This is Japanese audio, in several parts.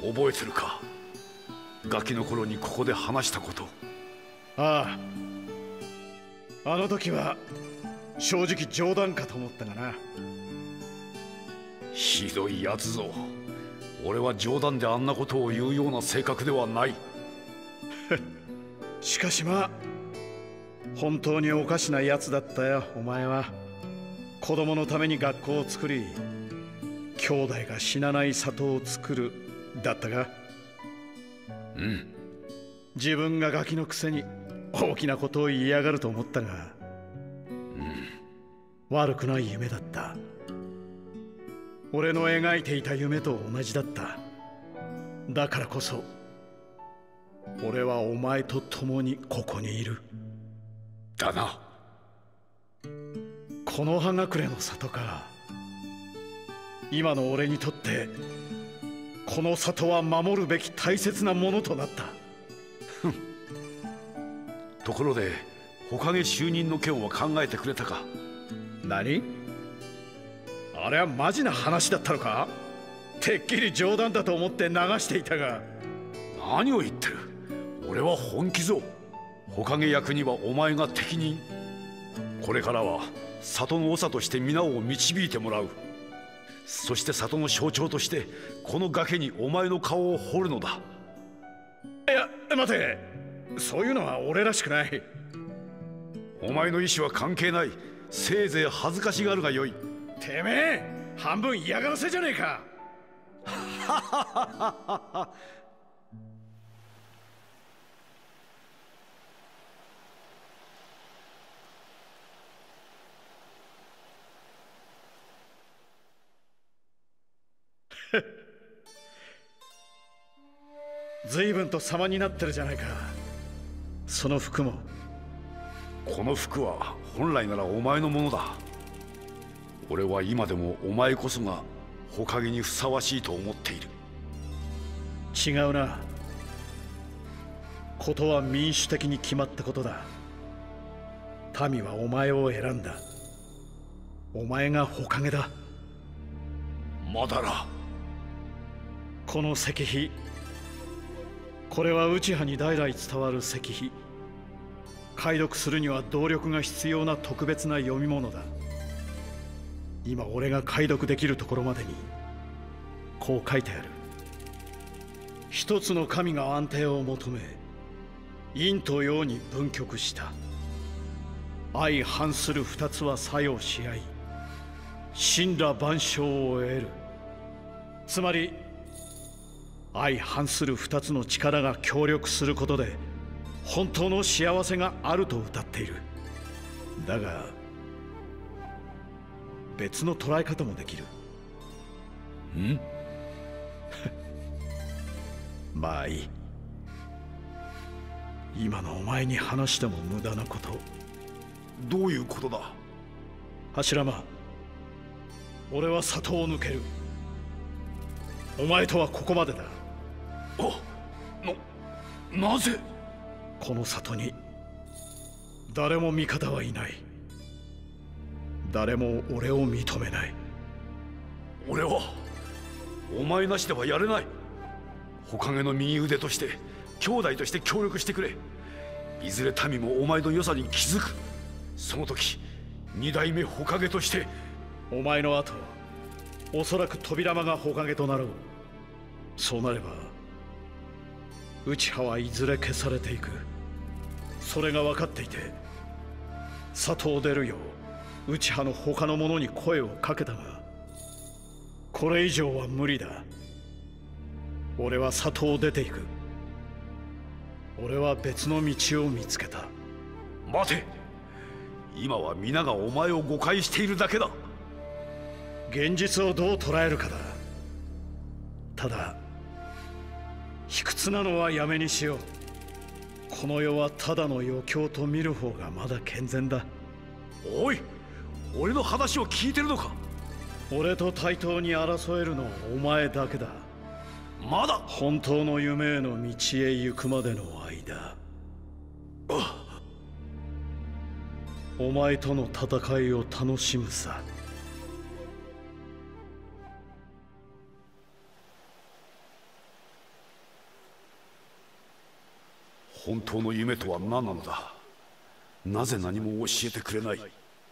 覚えてるか？ガキの頃にここで話したこと。 ああ、あの時は正直冗談かと思ったがな。 ひどいやつぞ。俺は冗談であんなことを言うような性格ではない。 しかしまあ、本当におかしなやつだったよ。お前は子供のために学校を作り、兄弟が死なない里を作るだったが。 うん。 自分がガキのくせに大きなことを言いやがると思ったが、悪くない夢だった。俺の描いていた夢と同じだった。だからこそ俺はお前と共にここにいる。 だな。 この葉隠れの里か。今の俺にとってこの里は守るべき大切なものとなった。 ところで火影就任の件は考えてくれたか？ 何？あれはマジな話だったのか？てっきり冗談だと思って流していたが。 何を言ってる。俺は本気ぞ。火影役にはお前が適任。これからは里の長として皆を導いてもらう。そして里の象徴としてこの崖にお前の顔を彫るのだ。 いや待て、そういうのは俺らしくない。 お前の意思は関係ない。せいぜい恥ずかしがるがよい。 てめえ半分嫌がらせじゃねえか。随分と様になってるじゃないか。その服も。 この服は本来ならお前のものだ。俺は今でもお前こそが火影にふさわしいと思っている。 違うな。ことは民主的に決まったことだ。民はお前を選んだ。お前が火影だ。 まだら。 この石碑、これは内派に代々伝わる石碑。解読するには動力が必要な特別な読み物だ。今俺が解読できるところまでにこう書いてある。一つの神が安定を求め、陰と陽に分極した。相反する二つは作用し合い、神羅万象を得る。つまり相反する二つの力が協力することで本当の幸せがあると謳っている。だが別の捉え方もできる。 ん？ まあいい。今のお前に話しても無駄なこと。 どういうことだ？ 柱間、俺は里を抜ける。お前とはここまでだ。 なぜ？ この里に誰も味方はいない。誰も俺を認めない。 俺はお前なしではやれない。火影の右腕として兄弟として協力してくれ。いずれ民もお前の良さに気づく。その時二代目火影として。 お前の後おそらく扉間が火影となろう。そうなれば内派はいずれ消されていく。それが分かっていて里を出るよう内派の他の者に声をかけたが、これ以上は無理だ。俺は里を出ていく。俺は別の道を見つけた。 待て。今は皆がお前を誤解しているだけだ。 現実をどう捉えるかだ。ただ卑屈なのはやめにしよう。この世はただの余興と見る方がまだ健全だ。 おい、俺の話を聞いてるのか？ 俺と対等に争えるのはお前だけだ。 まだ本当の夢への道へ行くまでの間、お前との戦いを楽しむさ。 本当の夢とは何なのだ。なぜ何も教えてくれない。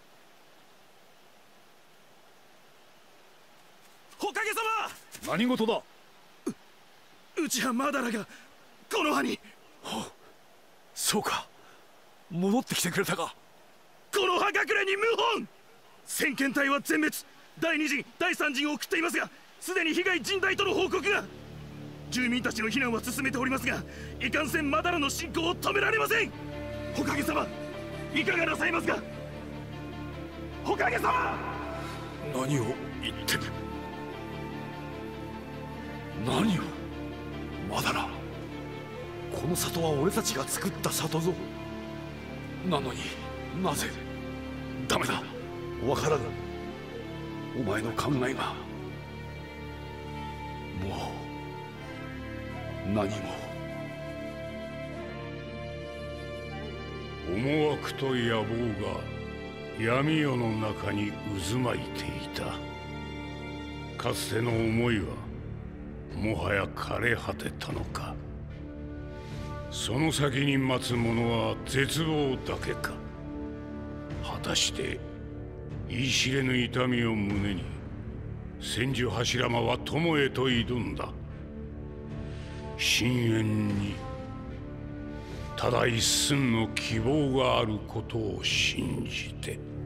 火影様、 何事だ。 内葉マダラがこの葉に。 そうか、戻ってきてくれたか。 この葉隠れに謀反。先遣隊は全滅、第二陣第三陣を送っていますが、すでに被害甚大との報告が。住民たちの避難は進めておりますが、いかんせんマダラの進行を止められません。火影様、いかがなさいますか。火影様。 何を言ってる。何を。マダラ、この里は俺たちが作った里ぞ。なのになぜ。ダメだ、わからぬ。お前の考えがもう何も。 思惑と野望が闇夜の中に渦巻いていた。かつての思いはもはや枯れ果てたのか。その先に待つものは絶望だけか。果たして言い知れぬ痛みを胸に千住柱間は友へと挑んだ。深淵にただ一寸の希望があることを信じて。